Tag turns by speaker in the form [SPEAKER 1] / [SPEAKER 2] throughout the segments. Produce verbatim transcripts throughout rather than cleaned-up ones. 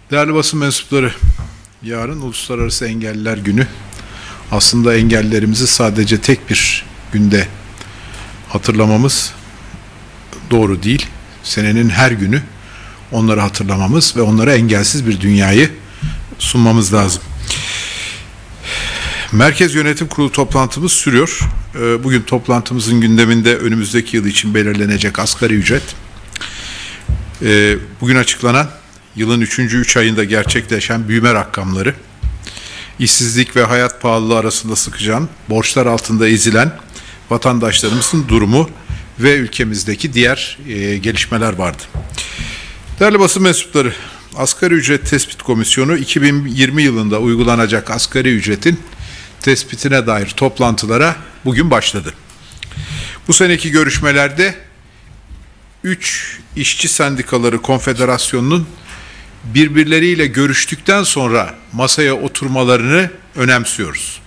[SPEAKER 1] Değerli basın mensupları, yarın Uluslararası Engelliler Günü. Aslında engellerimizi sadece tek bir günde hatırlamamız doğru değil. Senenin her günü onları hatırlamamız ve onlara engelsiz bir dünyayı sunmamız lazım. Merkez Yönetim Kurulu toplantımız sürüyor. Bugün toplantımızın gündeminde önümüzdeki yıl için belirlenecek asgari ücret, bugün açıklanan yılın üçüncü üç ayında gerçekleşen büyüme rakamları, işsizlik ve hayat pahalılığı arasında sıkışan, borçlar altında ezilen vatandaşlarımızın durumu ve ülkemizdeki diğer e, gelişmeler vardı. Değerli basın mensupları, Asgari Ücret Tespit Komisyonu iki bin yirmi yılında uygulanacak asgari ücretin tespitine dair toplantılara bugün başladı. Bu seneki görüşmelerde üç işçi sendikaları konfederasyonunun birbirleriyle görüştükten sonra masaya oturmalarını önemsiyoruz.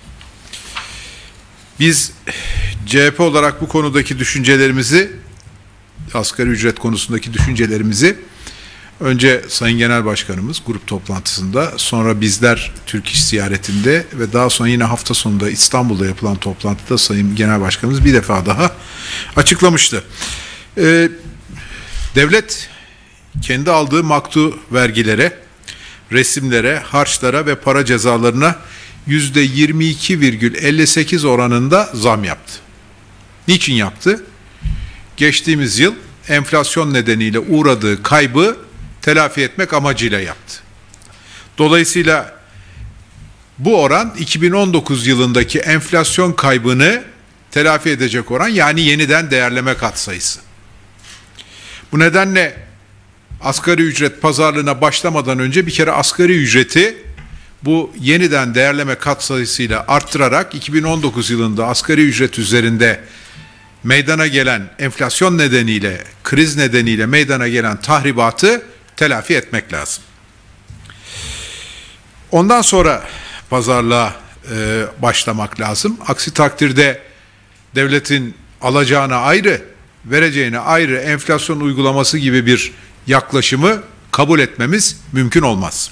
[SPEAKER 1] Biz C H P olarak bu konudaki düşüncelerimizi, asgari ücret konusundaki düşüncelerimizi önce Sayın Genel Başkanımız grup toplantısında, sonra bizler Türk İş ziyaretinde ve daha sonra yine hafta sonunda İstanbul'da yapılan toplantıda Sayın Genel Başkanımız bir defa daha açıklamıştı. Ee, devlet kendi aldığı maktu vergilere, resimlere, harçlara ve para cezalarına yüzde yirmi iki virgül elli sekiz oranında zam yaptı. Niçin yaptı? Geçtiğimiz yıl enflasyon nedeniyle uğradığı kaybı telafi etmek amacıyla yaptı. Dolayısıyla bu oran iki bin on dokuz yılındaki enflasyon kaybını telafi edecek oran, yani yeniden değerleme katsayısı. Bu nedenle asgari ücret pazarlığına başlamadan önce bir kere asgari ücreti bu yeniden değerleme katsayısıyla arttırarak iki bin on dokuz yılında asgari ücret üzerinde meydana gelen enflasyon nedeniyle, kriz nedeniyle meydana gelen tahribatı telafi etmek lazım. Ondan sonra pazarlığa e, başlamak lazım. Aksi takdirde devletin alacağına ayrı, vereceğine ayrı enflasyon uygulaması gibi bir yaklaşımı kabul etmemiz mümkün olmaz.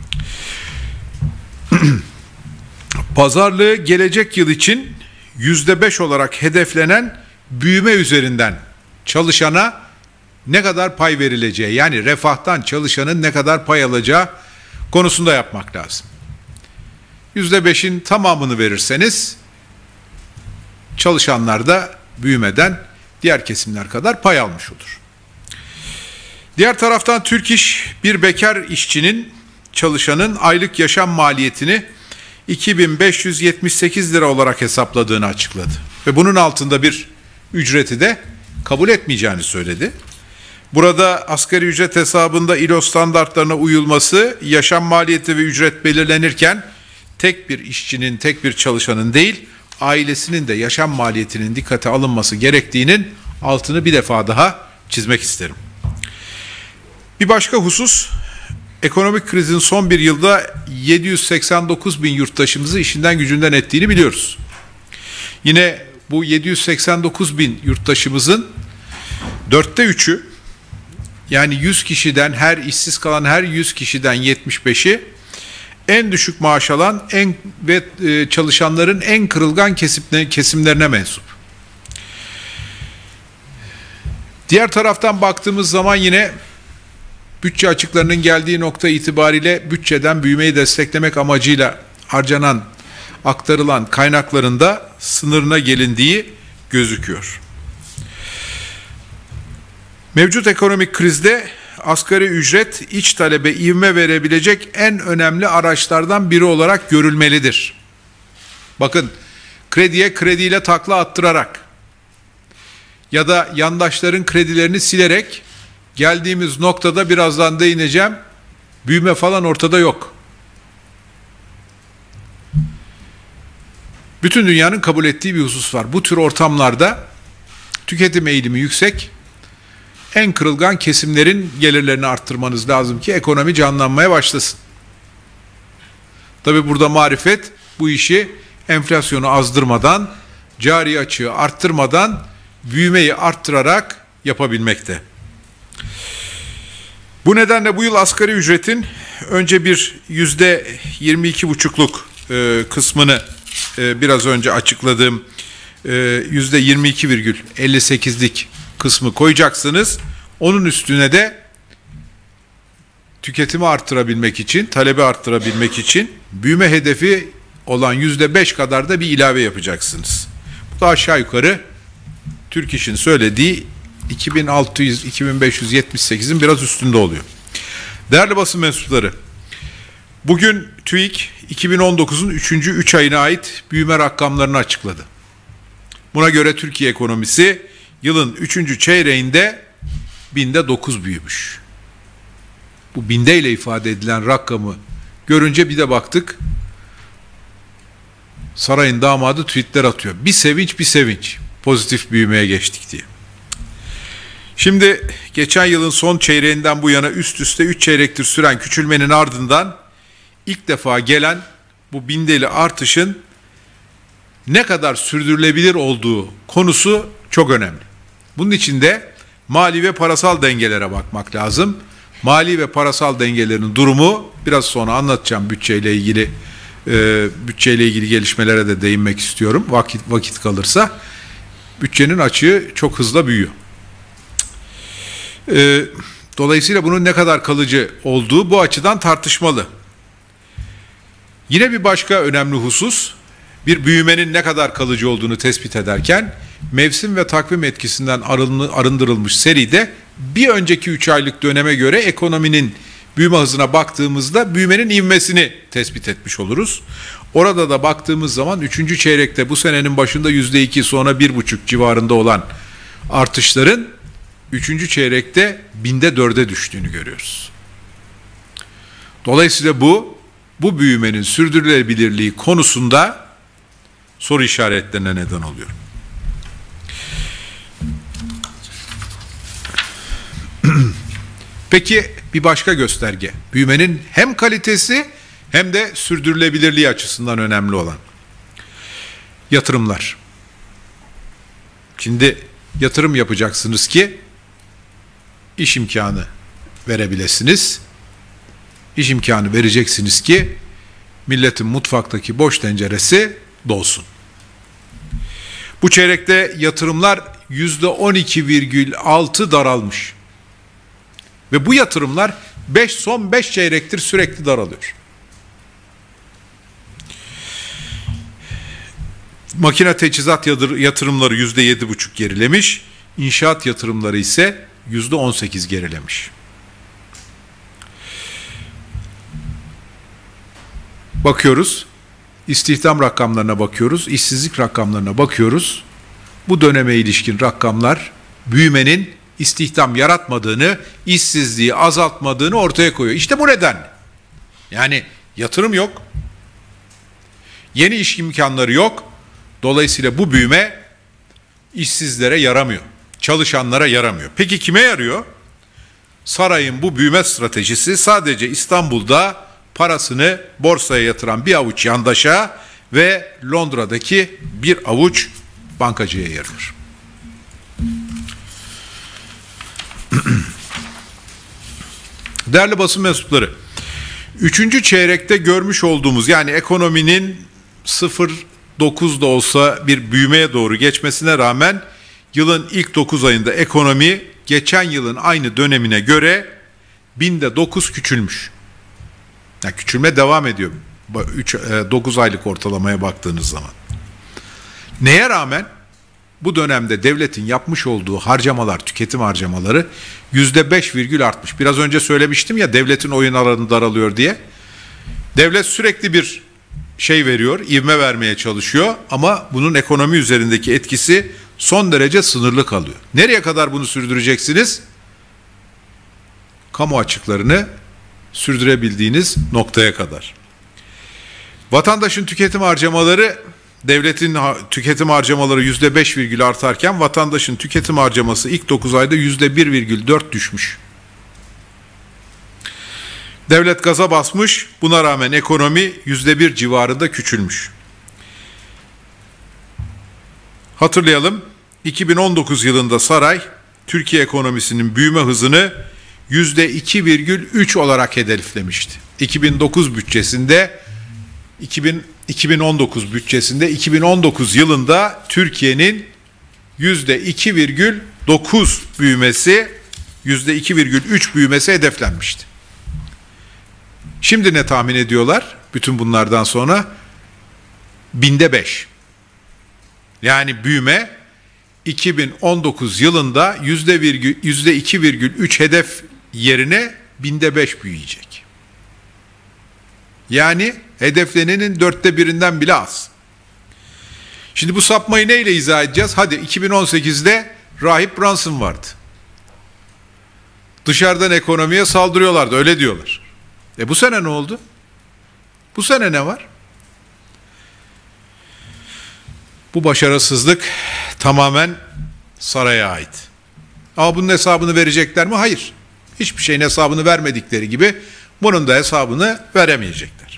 [SPEAKER 1] Pazarlığı gelecek yıl için yüzde beş olarak hedeflenen büyüme üzerinden çalışana ne kadar pay verileceği, yani refahtan çalışanın ne kadar pay alacağı konusunda yapmak lazım. Yüzde beşin tamamını verirseniz çalışanlar da büyümeden diğer kesimler kadar pay almış olur. Diğer taraftan Türk İş, bir bekar işçinin, çalışanın aylık yaşam maliyetini iki bin beş yüz yetmiş sekiz lira olarak hesapladığını açıkladı. Ve bunun altında bir ücreti de kabul etmeyeceğini söyledi. Burada asgari ücret hesabında İ L O standartlarına uyulması, yaşam maliyeti ve ücret belirlenirken tek bir işçinin, tek bir çalışanın değil, ailesinin de yaşam maliyetinin dikkate alınması gerektiğinin altını bir defa daha çizmek isterim. Bir başka husus, ekonomik krizin son bir yılda yedi yüz seksen dokuz bin yurttaşımızı işinden gücünden ettiğini biliyoruz. Yine bu yedi yüz seksen dokuz bin yurttaşımızın dörtte üçü, yani yüz kişiden, her işsiz kalan her yüz kişiden yetmiş beşi en düşük maaş alan en ve e, çalışanların en kırılgan kesimlerine, kesimlerine mensup. Diğer taraftan baktığımız zaman yine bütçe açıklarının geldiği nokta itibariyle bütçeden büyümeyi desteklemek amacıyla harcanan, aktarılan kaynakların da sınırına gelindiği gözüküyor. Mevcut ekonomik krizde asgari ücret iç talebe ivme verebilecek en önemli araçlardan biri olarak görülmelidir. Bakın, krediye krediyle takla attırarak ya da yandaşların kredilerini silerek geldiğimiz noktada, birazdan değineceğim, büyüme falan ortada yok. Bütün dünyanın kabul ettiği bir husus var. Bu tür ortamlarda tüketim eğilimi yüksek, en kırılgan kesimlerin gelirlerini arttırmanız lazım ki ekonomi canlanmaya başlasın. Tabii burada marifet bu işi enflasyonu azdırmadan, cari açığı arttırmadan, büyümeyi arttırarak yapabilmekte. Bu nedenle bu yıl asgari ücretin önce bir yüzde yirmi iki buçukluk e, kısmını e, biraz önce açıkladığım e, yüzde yirmi iki virgül elli sekizlik kısmı koyacaksınız. Onun üstüne de tüketimi arttırabilmek için, talebi arttırabilmek için büyüme hedefi olan yüzde beş kadar da bir ilave yapacaksınız. Bu da aşağı yukarı Türk İş'in söylediği iki bin altı yüz iki bin beş yüz yetmiş sekizin biraz üstünde oluyor. Değerli basın mensupları, bugün TÜİK iki bin on dokuzun üçüncü üç ayına ait büyüme rakamlarını açıkladı. Buna göre Türkiye ekonomisi yılın üçüncü çeyreğinde binde dokuz büyümüş. Bu bindeyle ifade edilen rakamı görünce bir de baktık, sarayın damadı tweetler atıyor. Bir sevinç bir sevinç, pozitif büyümeye geçtik diye. Şimdi geçen yılın son çeyreğinden bu yana üst üste üç çeyrektir süren küçülmenin ardından ilk defa gelen bu bindeli artışın ne kadar sürdürülebilir olduğu konusu çok önemli. Bunun için de mali ve parasal dengelere bakmak lazım. Mali ve parasal dengelerin durumu biraz sonra anlatacağım, bütçeyle ilgili e, bütçeyle ilgili gelişmelere de değinmek istiyorum vakit vakit kalırsa. Bütçenin açığı çok hızla büyüyor. E, dolayısıyla bunun ne kadar kalıcı olduğu bu açıdan tartışmalı. Yine bir başka önemli husus, bir büyümenin ne kadar kalıcı olduğunu tespit ederken mevsim ve takvim etkisinden arındırılmış seride bir önceki üç aylık döneme göre ekonominin büyüme hızına baktığımızda büyümenin ivmesini tespit etmiş oluruz. Orada da baktığımız zaman üçüncü çeyrekte bu senenin başında yüzde iki, sonra bir buçuk civarında olan artışların üçüncü çeyrekte binde dörde düştüğünü görüyoruz. Dolayısıyla bu bu büyümenin sürdürülebilirliği konusunda soru işaretlerine neden oluyor. Peki bir başka gösterge, büyümenin hem kalitesi hem de sürdürülebilirliği açısından önemli olan yatırımlar. Şimdi yatırım yapacaksınız ki iş imkanı verebilesiniz. İş imkanı vereceksiniz ki milletin mutfaktaki boş tenceresi dolsun. Bu çeyrekte yatırımlar yüzde on iki virgül altı daralmış. Ve bu yatırımlar beş, son beş çeyrektir sürekli daralıyor. Makine teçhizat yatırımları yüzde yedi buçuk gerilemiş, inşaat yatırımları ise yüzde on sekiz gerilemiş. Bakıyoruz, istihdam rakamlarına bakıyoruz, işsizlik rakamlarına bakıyoruz. Bu döneme ilişkin rakamlar büyümenin istihdam yaratmadığını, işsizliği azaltmadığını ortaya koyuyor. İşte bu neden. Yani yatırım yok, yeni iş imkanları yok. Dolayısıyla bu büyüme işsizlere yaramıyor, çalışanlara yaramıyor. Peki kime yarıyor? Sarayın bu büyüme stratejisi sadece İstanbul'da parasını borsaya yatıran bir avuç yandaşa ve Londra'daki bir avuç bankacıya yarıyor. Değerli basın mensupları, üçüncü çeyrekte görmüş olduğumuz, yani ekonominin sıfır virgül dokuz da olsa bir büyümeye doğru geçmesine rağmen yılın ilk dokuz ayında ekonomi geçen yılın aynı dönemine göre binde dokuz küçülmüş. Yani küçülme devam ediyor dokuz aylık ortalamaya baktığınız zaman. Neye rağmen? Bu dönemde devletin yapmış olduğu harcamalar, tüketim harcamaları yüzde beş virgül artmış. Biraz önce söylemiştim ya, devletin oyun alanı daralıyor diye. Devlet sürekli bir şey veriyor, ivme vermeye çalışıyor ama bunun ekonomi üzerindeki etkisi son derece sınırlı kalıyor. Nereye kadar bunu sürdüreceksiniz? Kamu açıklarını sürdürebildiğiniz noktaya kadar. Vatandaşın tüketim harcamaları, devletin tüketim harcamaları yüzde beş virgül artarken vatandaşın tüketim harcaması ilk dokuz ayda yüzde bir virgül dört düşmüş. Devlet gaza basmış, buna rağmen ekonomi yüzde bir civarında küçülmüş. Hatırlayalım, iki bin on dokuz yılında saray, Türkiye ekonomisinin büyüme hızını yüzde iki virgül üç olarak hedeflemişti. iki bin dokuz bütçesinde iki bin, iki bin on dokuz bütçesinde iki bin on dokuz yılında Türkiye'nin yüzde iki virgül dokuz büyümesi, yüzde iki virgül üç büyümesi hedeflenmişti. Şimdi ne tahmin ediyorlar? Bütün bunlardan sonra binde beş. Yani büyüme iki bin on dokuz yılında yüzde iki virgül üç hedef yerine binde beş büyüyecek. Yani hedeflenenin dörtte birinden bile az. Şimdi bu sapmayı neyle izah edeceğiz? Hadi iki bin on sekizde Rahip Brunson vardı. Dışarıdan ekonomiye saldırıyorlardı, öyle diyorlar. E bu sene ne oldu? Bu sene ne var? Bu başarısızlık tamamen saraya ait. Ama bunun hesabını verecekler mi? Hayır. Hiçbir şeyin hesabını vermedikleri gibi bunun da hesabını veremeyecekler.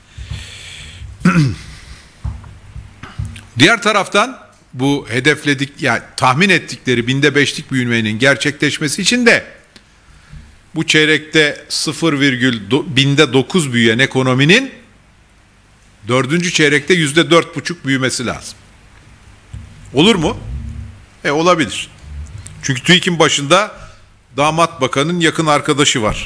[SPEAKER 1] Diğer taraftan bu hedefledik, yani tahmin ettikleri binde beşlik büyümenin gerçekleşmesi için de bu çeyrekte sıfır virgül binde dokuz büyüyen ekonominin dördüncü çeyrekte yüzde dört buçuk büyümesi lazım. Olur mu? E olabilir. Çünkü TÜİK'in başında damat bakanın yakın arkadaşı var.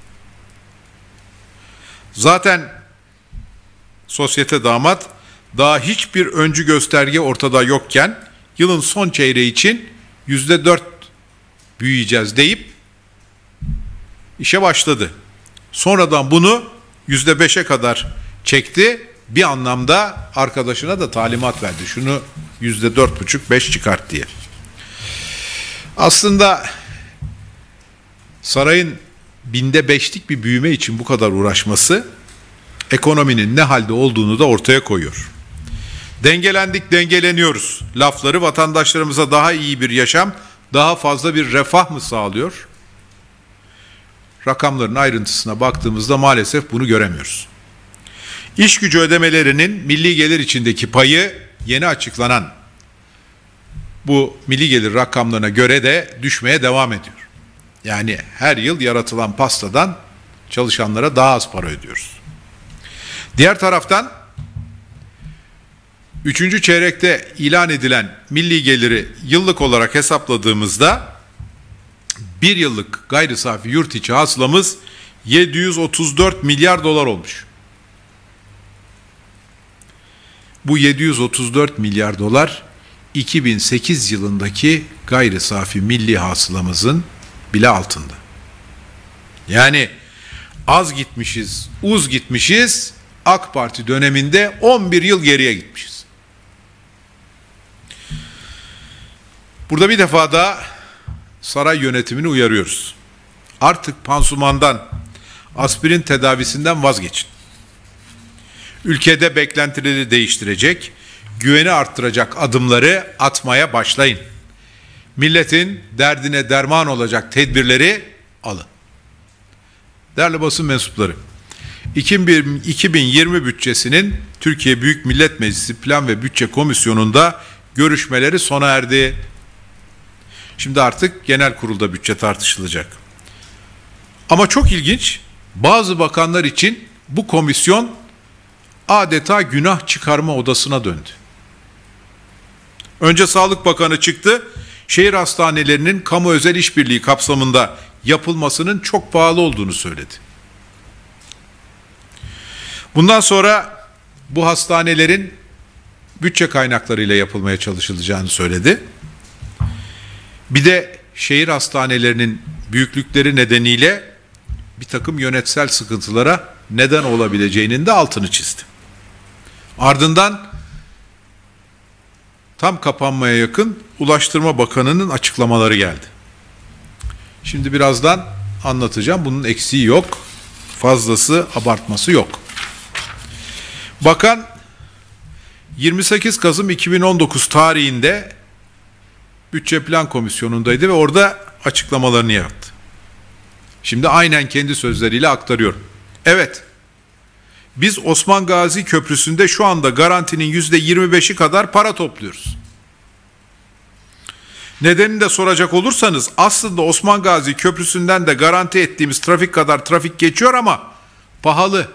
[SPEAKER 1] Zaten sosyete damat daha hiçbir öncü gösterge ortada yokken yılın son çeyreği için yüzde dört büyüyeceğiz deyip işe başladı. Sonradan bunu yüzde beşe kadar çekti. Bir anlamda arkadaşına da talimat verdi. Şunu yüzde dört buçuk beş çıkart diye. Aslında sarayın binde beşlik bir büyüme için bu kadar uğraşması ekonominin ne halde olduğunu da ortaya koyuyor. Dengelendik, dengeleniyoruz lafları vatandaşlarımıza daha iyi bir yaşam, daha fazla bir refah mı sağlıyor? Rakamların ayrıntısına baktığımızda maalesef bunu göremiyoruz. İş gücü ödemelerinin milli gelir içindeki payı yeni açıklanan bu milli gelir rakamlarına göre de düşmeye devam ediyor. Yani her yıl yaratılan pastadan çalışanlara daha az para ödüyoruz. Diğer taraftan üçüncü çeyrekte ilan edilen milli geliri yıllık olarak hesapladığımızda bir yıllık gayri safi yurt içi hasılamız yedi yüz otuz dört milyar dolar olmuş. Bu yedi yüz otuz dört milyar dolar iki bin sekiz yılındaki gayri safi milli hasılamızın bile altında. Yani az gitmişiz, uz gitmişiz, AK Parti döneminde on bir yıl geriye gitmişiz. Burada bir defa daha saray yönetimini uyarıyoruz. Artık pansumandan, aspirin tedavisinden vazgeçin. Ülkede beklentileri değiştirecek, güveni arttıracak adımları atmaya başlayın. Milletin derdine derman olacak tedbirleri alın. Değerli basın mensupları, iki bin yirmi bütçesinin Türkiye Büyük Millet Meclisi Plan ve Bütçe Komisyonu'nda görüşmeleri sona erdi. Şimdi artık genel kurulda bütçe tartışılacak. Ama çok ilginç, bazı bakanlar için bu komisyon adeta günah çıkarma odasına döndü. Önce Sağlık Bakanı çıktı, şehir hastanelerinin kamu özel işbirliği kapsamında yapılmasının çok pahalı olduğunu söyledi. Bundan sonra bu hastanelerin bütçe kaynaklarıyla yapılmaya çalışılacağını söyledi. Bir de şehir hastanelerinin büyüklükleri nedeniyle bir takım yönetsel sıkıntılara neden olabileceğinin de altını çizdi. Ardından tam kapanmaya yakın Ulaştırma Bakanı'nın açıklamaları geldi. Şimdi birazdan anlatacağım. Bunun eksiği yok, fazlası, abartması yok. Bakan yirmi sekiz Kasım iki bin on dokuz tarihinde Bütçe Plan Komisyonu'ndaydı ve orada açıklamalarını yaptı. Şimdi aynen kendi sözleriyle aktarıyorum. Evet, biz Osman Gazi Köprüsü'nde şu anda garantinin yüzde yirmi beşi kadar para topluyoruz. Nedenini de soracak olursanız aslında Osman Gazi Köprüsü'nden de garanti ettiğimiz trafik kadar trafik geçiyor ama pahalı.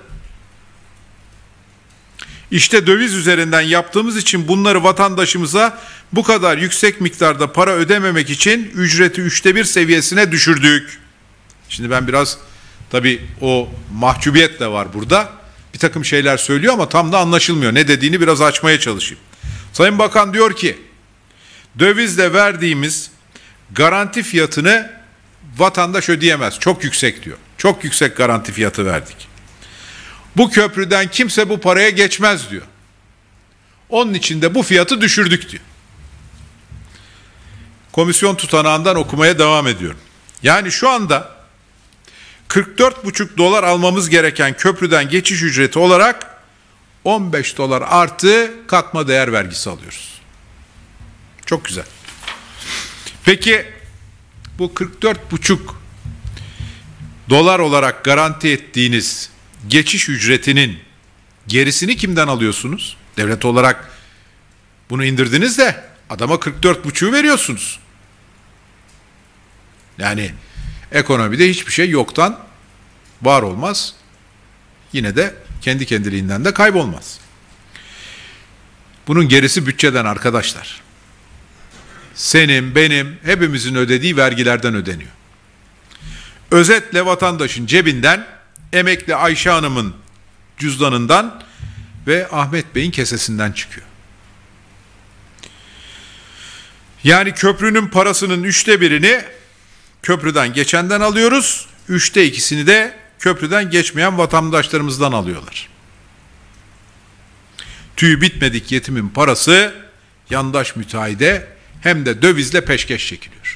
[SPEAKER 1] İşte döviz üzerinden yaptığımız için bunları vatandaşımıza bu kadar yüksek miktarda para ödememek için ücreti üçte bir seviyesine düşürdük. Şimdi ben biraz tabii o mahcubiyet de var burada. Bir takım şeyler söylüyor ama tam da anlaşılmıyor. Ne dediğini biraz açmaya çalışayım. Sayın Bakan diyor ki dövizle verdiğimiz garanti fiyatını vatandaş ödeyemez. Çok yüksek diyor. Çok yüksek garanti fiyatı verdik. Bu köprüden kimse bu paraya geçmez diyor. Onun için de bu fiyatı düşürdük diyor. Komisyon tutanağından okumaya devam ediyorum. Yani şu anda kırk dört buçuk dolar almamız gereken köprüden geçiş ücreti olarak on beş dolar artı katma değer vergisi alıyoruz. Çok güzel. Peki bu kırk dört buçuk dolar olarak garanti ettiğiniz geçiş ücretinin gerisini kimden alıyorsunuz? Devlet olarak bunu indirdiniz de adama kırk dört buçuğu veriyorsunuz. Yani ekonomide hiçbir şey yoktan var olmaz. Yine de kendi kendiliğinden de kaybolmaz. Bunun gerisi bütçeden arkadaşlar. Senin, benim, hepimizin ödediği vergilerden ödeniyor. Özetle vatandaşın cebinden, emekli Ayşe Hanım'ın cüzdanından ve Ahmet Bey'in kesesinden çıkıyor. Yani köprünün parasının üçte birini köprüden geçenden alıyoruz, üçte ikisini de köprüden geçmeyen vatandaşlarımızdan alıyorlar. Tüy bitmedik yetimin parası yandaş müteahhide hem de dövizle peşkeş çekiliyor.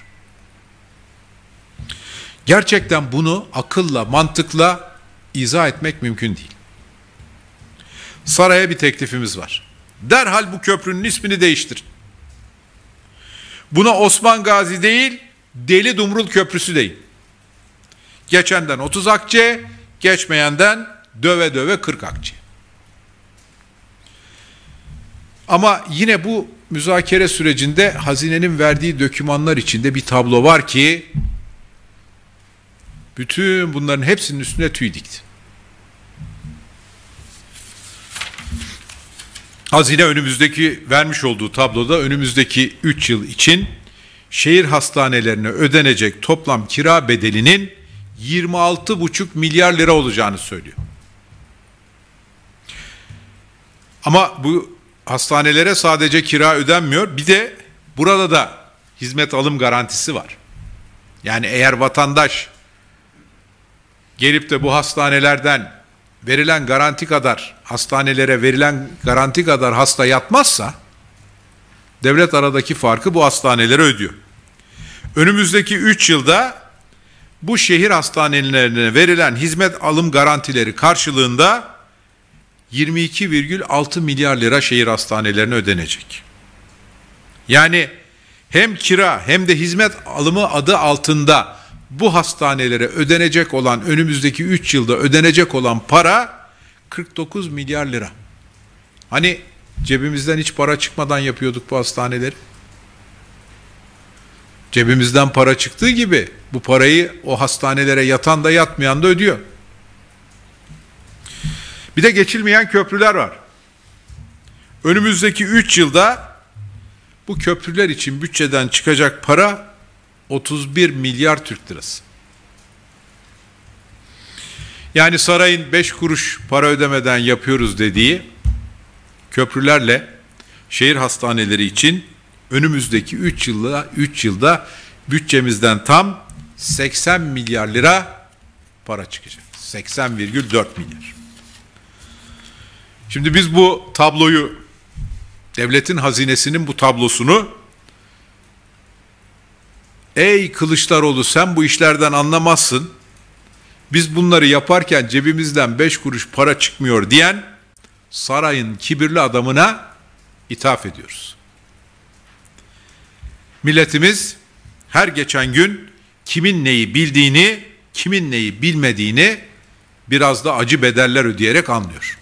[SPEAKER 1] Gerçekten bunu akılla, mantıkla izah etmek mümkün değil. Saraya bir teklifimiz var. Derhal bu köprünün ismini değiştirin. Buna Osman Gazi değil, Deli Dumrul Köprüsü deyin. Geçenden otuz akçe, geçmeyenden döve döve kırk akçe. Ama yine bu müzakere sürecinde hazinenin verdiği dokümanlar içinde bir tablo var ki bütün bunların hepsinin üstüne tüy dikti. Hazine önümüzdeki vermiş olduğu tabloda önümüzdeki üç yıl için şehir hastanelerine ödenecek toplam kira bedelinin yirmi altı buçuk milyar lira olacağını söylüyor. Ama bu hastanelere sadece kira ödenmiyor, bir de burada da hizmet alım garantisi var. Yani eğer vatandaş gelip de bu hastanelerden verilen garanti kadar, hastanelere verilen garanti kadar hasta yatmazsa, devlet aradaki farkı bu hastanelere ödüyor. Önümüzdeki üç yılda bu şehir hastanelerine verilen hizmet alım garantileri karşılığında yirmi iki virgül altı milyar lira şehir hastanelerine ödenecek. Yani hem kira hem de hizmet alımı adı altında bu hastanelere ödenecek olan, önümüzdeki üç yılda ödenecek olan para kırk dokuz milyar lira. Hani cebimizden hiç para çıkmadan yapıyorduk bu hastaneleri? Cebimizden para çıktığı gibi bu parayı o hastanelere yatan da yatmayan da ödüyor. Bir de geçilmeyen köprüler var. Önümüzdeki üç yılda bu köprüler için bütçeden çıkacak para otuz bir milyar Türk lirası. Yani sarayın beş kuruş para ödemeden yapıyoruz dediği köprülerle şehir hastaneleri için önümüzdeki üç yılda üç yılda bütçemizden tam seksen milyar lira para çıkacak. seksen virgül dört milyar. Şimdi biz bu tabloyu, devletin hazinesinin bu tablosunu, ey Kılıçdaroğlu sen bu işlerden anlamazsın, biz bunları yaparken cebimizden beş kuruş para çıkmıyor diyen sarayın kibirli adamına ithaf ediyoruz. Milletimiz her geçen gün kimin neyi bildiğini, kimin neyi bilmediğini biraz da acı bedeller ödeyerek anlıyor.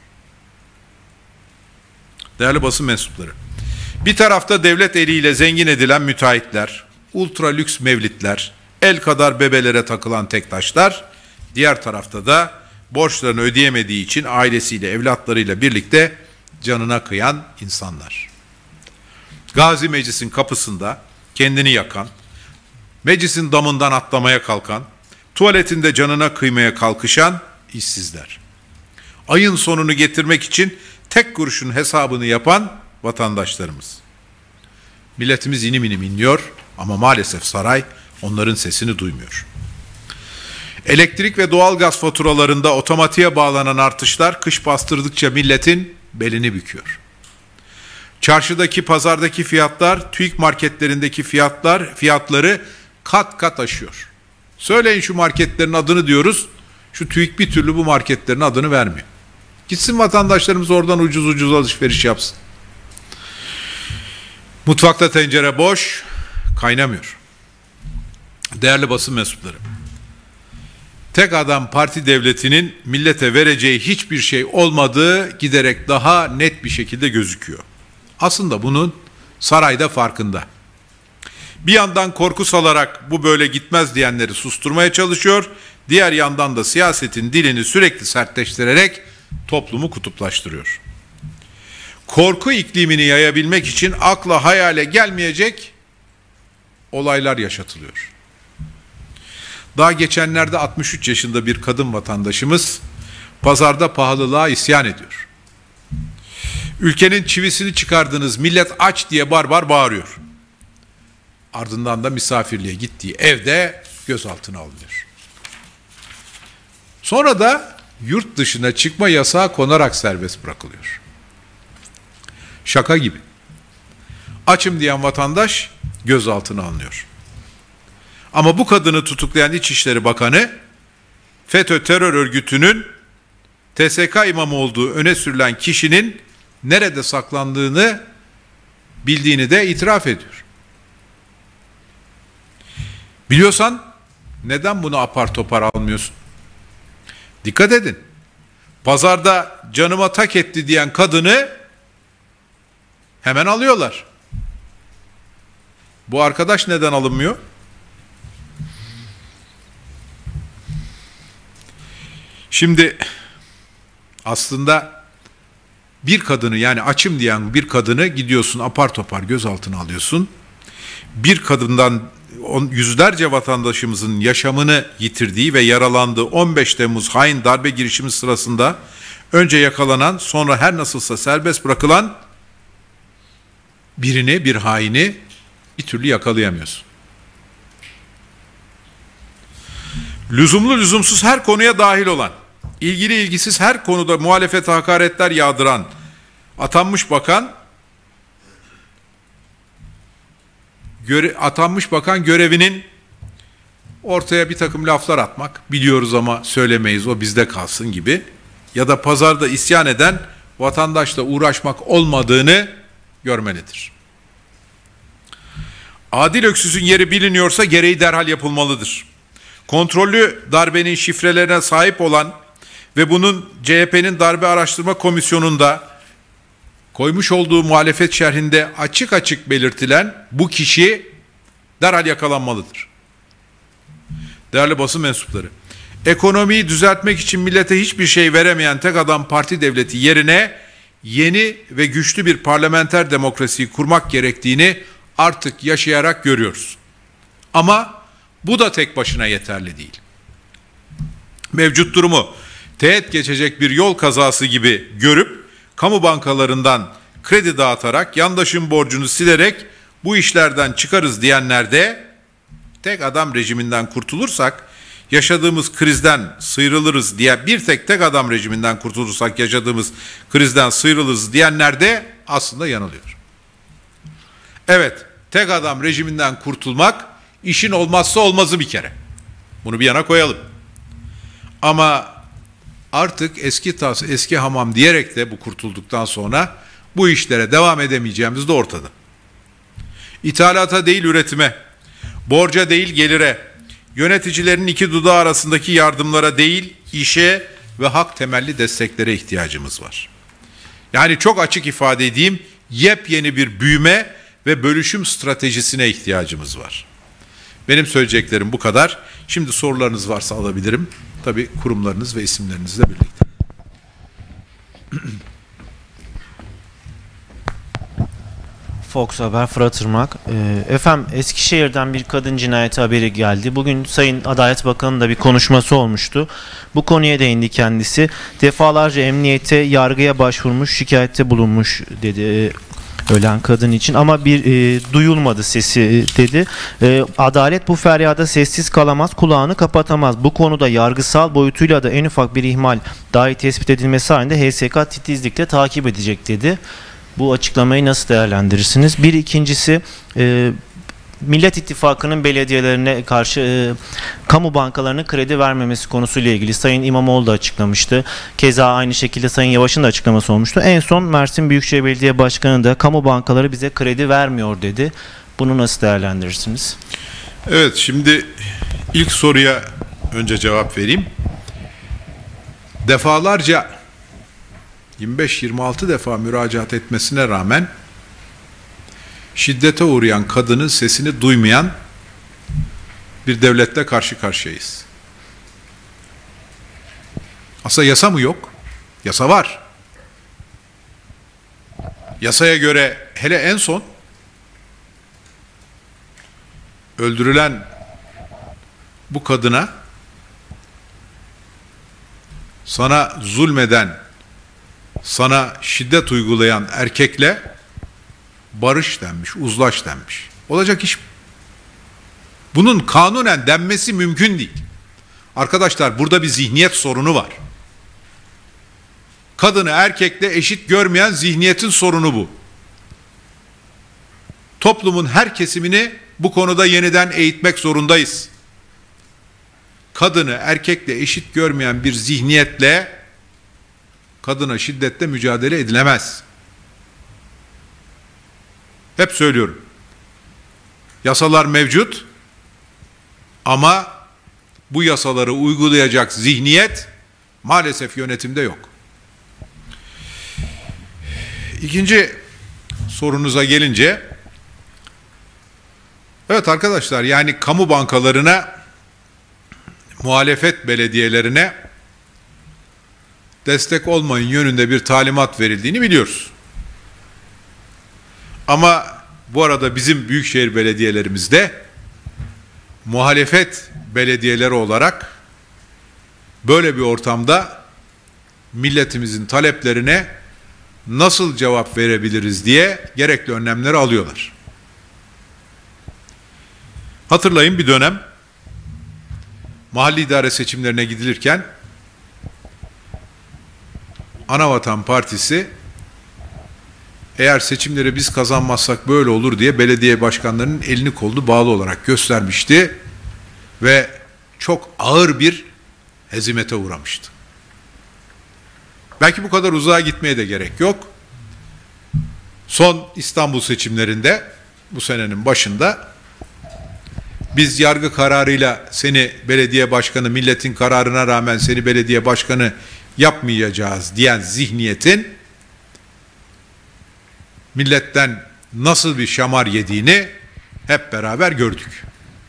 [SPEAKER 1] Değerli basın mensupları, bir tarafta devlet eliyle zengin edilen müteahhitler, ultra lüks mevlitler, el kadar bebelere takılan tektaşlar, diğer tarafta da borçlarını ödeyemediği için ailesiyle, evlatlarıyla birlikte canına kıyan insanlar. Gazi Meclis'in kapısında kendini yakan, meclisin damından atlamaya kalkan, tuvaletinde canına kıymaya kalkışan işsizler. Ayın sonunu getirmek için tek kuruşun hesabını yapan vatandaşlarımız. Milletimiz inim inim inliyor ama maalesef saray onların sesini duymuyor. Elektrik ve doğalgaz faturalarında otomatiğe bağlanan artışlar kış bastırdıkça milletin belini büküyor. Çarşıdaki, pazardaki fiyatlar, TÜİK marketlerindeki fiyatlar, fiyatları kat kat aşıyor. Söyleyin şu marketlerin adını diyoruz, şu TÜİK bir türlü bu marketlerin adını vermiyor. Gitsin vatandaşlarımız oradan ucuz ucuz alışveriş yapsın. Mutfakta tencere boş, kaynamıyor. Değerli basın mensupları, tek adam parti devletinin millete vereceği hiçbir şey olmadığı giderek daha net bir şekilde gözüküyor. Aslında bunun sarayda farkında. Bir yandan korku salarak bu böyle gitmez diyenleri susturmaya çalışıyor, diğer yandan da siyasetin dilini sürekli sertleştirerek toplumu kutuplaştırıyor. Korku iklimini yayabilmek için akla hayale gelmeyecek olaylar yaşatılıyor. Daha geçenlerde altmış üç yaşında bir kadın vatandaşımız pazarda pahalılığa isyan ediyor. Ülkenin çivisini çıkardınız, millet aç diye barbar bağırıyor. Ardından da misafirliğe gittiği evde gözaltına alınıyor. Sonra da yurt dışına çıkma yasağı konarak serbest bırakılıyor. Şaka gibi. Açım diyen vatandaş gözaltına alınıyor. Ama bu kadını tutuklayan İçişleri Bakanı, FETÖ terör örgütünün T S K imamı olduğu öne sürülen kişinin nerede saklandığını bildiğini de itiraf ediyor. Biliyorsan neden bunu apar topar almıyorsun? Dikkat edin. Pazarda canıma tak etti diyen kadını hemen alıyorlar. Bu arkadaş neden alınmıyor? Şimdi aslında bir kadını, yani açım diyen bir kadını gidiyorsun apar topar gözaltına alıyorsun. Bir kadından on, yüzlerce vatandaşımızın yaşamını yitirdiği ve yaralandığı on beş Temmuz hain darbe girişimi sırasında önce yakalanan, sonra her nasılsa serbest bırakılan birini, bir haini bir türlü yakalayamıyorsun. Lüzumlu lüzumsuz her konuya dahil olan, ilgili ilgisiz her konuda muhalefete hakaretler yağdıran atanmış bakan, göre, atanmış bakan görevinin ortaya bir takım laflar atmak, biliyoruz ama söylemeyiz, o bizde kalsın gibi, ya da pazarda isyan eden vatandaşla uğraşmak olmadığını görmelidir. Adil Öksüz'ün yeri biliniyorsa gereği derhal yapılmalıdır. Kontrollü darbenin şifrelerine sahip olan ve bunun C H P'nin darbe araştırma komisyonunda koymuş olduğu muhalefet şerhinde açık açık belirtilen bu kişi derhal yakalanmalıdır. Değerli basın mensupları, ekonomiyi düzeltmek için millete hiçbir şey veremeyen tek adam parti devleti yerine yeni ve güçlü bir parlamenter demokrasiyi kurmak gerektiğini artık yaşayarak görüyoruz. Ama bu da tek başına yeterli değil. Mevcut durumu teğet geçecek bir yol kazası gibi görüp kamu bankalarından kredi dağıtarak yandaşın borcunu silerek bu işlerden çıkarız diyenler de tek adam rejiminden kurtulursak yaşadığımız krizden sıyrılırız diye, bir tek tek adam rejiminden kurtulursak yaşadığımız krizden sıyrılırız diyenler de aslında yanılıyor. Evet, tek adam rejiminden kurtulmak işin olmazsa olmazı bir kere. Bunu bir yana koyalım. Ama artık eski tas, eski hamam diyerek de bu kurtulduktan sonra bu işlere devam edemeyeceğimiz de ortada. İthalata değil üretime, borca değil gelire, yöneticilerin iki dudağı arasındaki yardımlara değil işe ve hak temelli desteklere ihtiyacımız var. Yani çok açık ifade edeyim, yepyeni bir büyüme ve bölüşüm stratejisine ihtiyacımız var. Benim söyleyeceklerim bu kadar. Şimdi sorularınız varsa alabilirim. Tabii kurumlarınız ve isimlerinizle birlikte.
[SPEAKER 2] Fox Haber, Fırat Irmak. Ee, efendim, Eskişehir'den bir kadın cinayeti haberi geldi. Bugün Sayın Adalet Bakanı'nın da bir konuşması olmuştu. Bu konuya değindi kendisi. Defalarca emniyete, yargıya başvurmuş, şikayette bulunmuş dedi e, ölen kadın için. Ama bir e, duyulmadı sesi dedi. E, Adalet bu feryada sessiz kalamaz, kulağını kapatamaz. Bu konuda yargısal boyutuyla da en ufak bir ihmal dahi tespit edilmesi halinde H S K titizlikle takip edecek dedi. Bu açıklamayı nasıl değerlendirirsiniz? Bir ikincisi, e, Millet İttifakı'nın belediyelerine karşı e, kamu bankalarının kredi vermemesi konusuyla ilgili Sayın İmamoğlu da açıklamıştı. Keza aynı şekilde Sayın Yavaş'ın da açıklaması olmuştu. En son Mersin Büyükşehir Belediye Başkanı da kamu bankaları bize kredi vermiyor dedi. Bunu nasıl değerlendirirsiniz?
[SPEAKER 1] Evet, şimdi ilk soruya önce cevap vereyim. Defalarca yirmi beş yirmi altı defa müracaat etmesine rağmen şiddete uğrayan kadının sesini duymayan bir devletle karşı karşıyayız. Aslında yasa mı yok? Yasa var. Yasaya göre hele en son öldürülen bu kadına sana zulmeden, sana şiddet uygulayan erkekle barış denmiş, uzlaş denmiş. Olacak iş. Bunun kanunen denmesi mümkün değil. Arkadaşlar, burada bir zihniyet sorunu var. Kadını erkekle eşit görmeyen zihniyetin sorunu bu. Toplumun her kesimini bu konuda yeniden eğitmek zorundayız. Kadını erkekle eşit görmeyen bir zihniyetle kadına şiddetle mücadele edilemez. Hep söylüyorum. Yasalar mevcut ama bu yasaları uygulayacak zihniyet maalesef yönetimde yok. İkinci sorunuza gelince, evet arkadaşlar, yani kamu bankalarına, muhalefet belediyelerine destek olmayın yönünde bir talimat verildiğini biliyoruz. Ama bu arada bizim büyükşehir belediyelerimizde muhalefet belediyeleri olarak böyle bir ortamda milletimizin taleplerine nasıl cevap verebiliriz diye gerekli önlemleri alıyorlar. Hatırlayın, bir dönem mahalli idare seçimlerine gidilirken Anavatan Partisi eğer seçimleri biz kazanmazsak böyle olur diye belediye başkanlarının elini kolunu bağlı olarak göstermişti ve çok ağır bir hezimete uğramıştı. Belki bu kadar uzağa gitmeye de gerek yok. Son İstanbul seçimlerinde bu senenin başında biz yargı kararıyla seni belediye başkanı, milletin kararına rağmen seni belediye başkanı yapmayacağız diyen zihniyetin milletten nasıl bir şamar yediğini hep beraber gördük.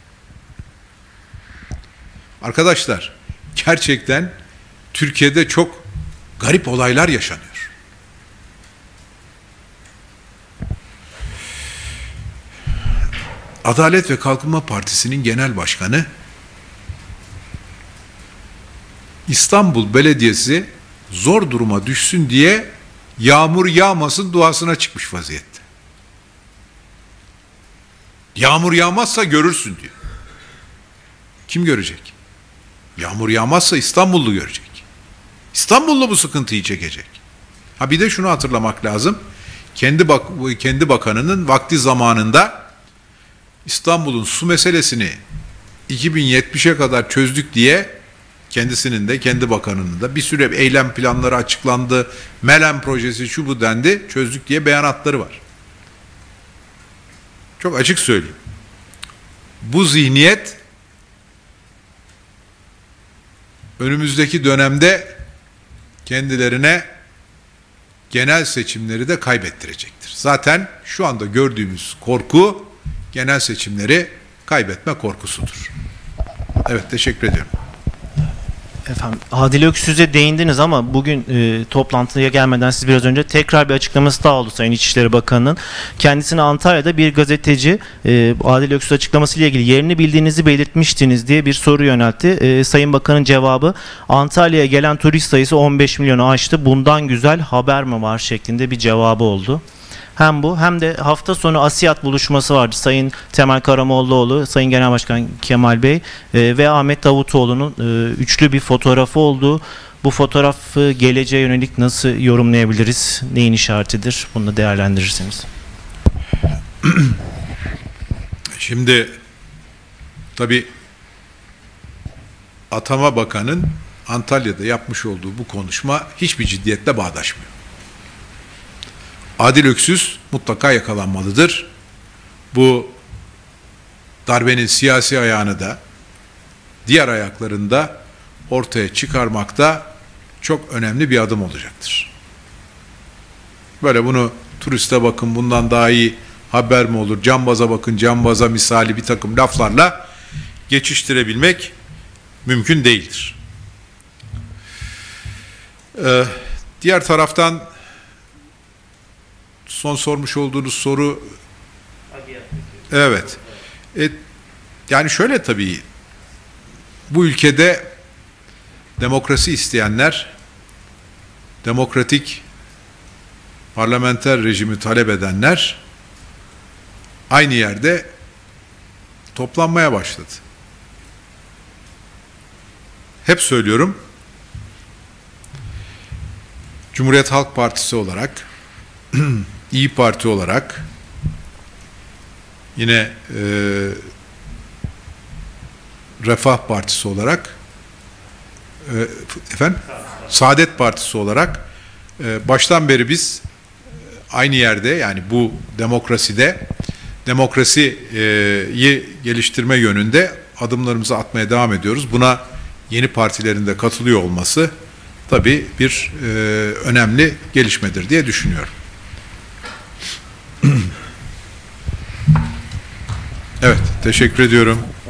[SPEAKER 1] Arkadaşlar, gerçekten Türkiye'de çok garip olaylar yaşanıyor. Adalet ve Kalkınma Partisi'nin genel başkanı İstanbul Belediyesi zor duruma düşsün diye yağmur yağmasın duasına çıkmış vaziyette. Yağmur yağmazsa görürsün diyor. Kim görecek? Yağmur yağmazsa İstanbullu görecek. İstanbullu bu sıkıntıyı çekecek. Ha, bir de şunu hatırlamak lazım. Kendi bak kendi bakanının vakti zamanında İstanbul'un su meselesini iki bin yetmişe kadar çözdük diye kendisinin de kendi bakanının da bir süre eylem planları açıklandı. Melen projesi şu bu dendi. Çözdük diye beyanatları var. Çok açık söyleyeyim. Bu zihniyet önümüzdeki dönemde kendilerine genel seçimleri de kaybettirecektir. Zaten şu anda gördüğümüz korku genel seçimleri kaybetme korkusudur. Evet, teşekkür ediyorum.
[SPEAKER 2] Efendim, Adil Öksüz'e değindiniz ama bugün e, toplantıya gelmeden siz biraz önce tekrar bir açıklaması daha oldu Sayın İçişleri Bakanı'nın. Kendisine Antalya'da bir gazeteci e, Adil Öksüz açıklamasıyla ilgili yerini bildiğinizi belirtmiştiniz diye bir soru yöneltti. E, Sayın Bakan'ın cevabı, Antalya'ya gelen turist sayısı on beş milyonu aştı. Bundan güzel haber mi var şeklinde bir cevabı oldu. Hem bu hem de hafta sonu ASİAD buluşması vardı. Sayın Temel Karamollaoğlu, Sayın Genel Başkan Kemal Bey e, ve Ahmet Davutoğlu'nun e, üçlü bir fotoğrafı olduğu. Bu fotoğrafı geleceğe yönelik nasıl yorumlayabiliriz? Neyin işaretidir? Bunu da değerlendirirsiniz.
[SPEAKER 1] Şimdi tabii Atama Bakan'ın Antalya'da yapmış olduğu bu konuşma hiçbir ciddiyetle bağdaşmıyor. Adil Öksüz mutlaka yakalanmalıdır. Bu darbenin siyasi ayağını da diğer ayaklarını da ortaya çıkarmakta çok önemli bir adım olacaktır. Böyle bunu turiste bakın bundan daha iyi haber mi olur, cambaza bakın cambaza misali bir takım laflarla geçiştirebilmek mümkün değildir. Ee, diğer taraftan son sormuş olduğunuz soru, evet, e, yani şöyle tabii, bu ülkede demokrasi isteyenler, demokratik parlamenter rejimi talep edenler aynı yerde toplanmaya başladı. Hep söylüyorum, Cumhuriyet Halk Partisi olarak, İyi Parti olarak, yine e, Refah Partisi olarak, e, efendim, Saadet Partisi olarak e, baştan beri biz aynı yerde, yani bu demokraside, demokrasiyi geliştirme yönünde adımlarımızı atmaya devam ediyoruz. Buna yeni partilerin de katılıyor olması tabii bir e, önemli gelişmedir diye düşünüyorum. Evet, teşekkür ediyorum.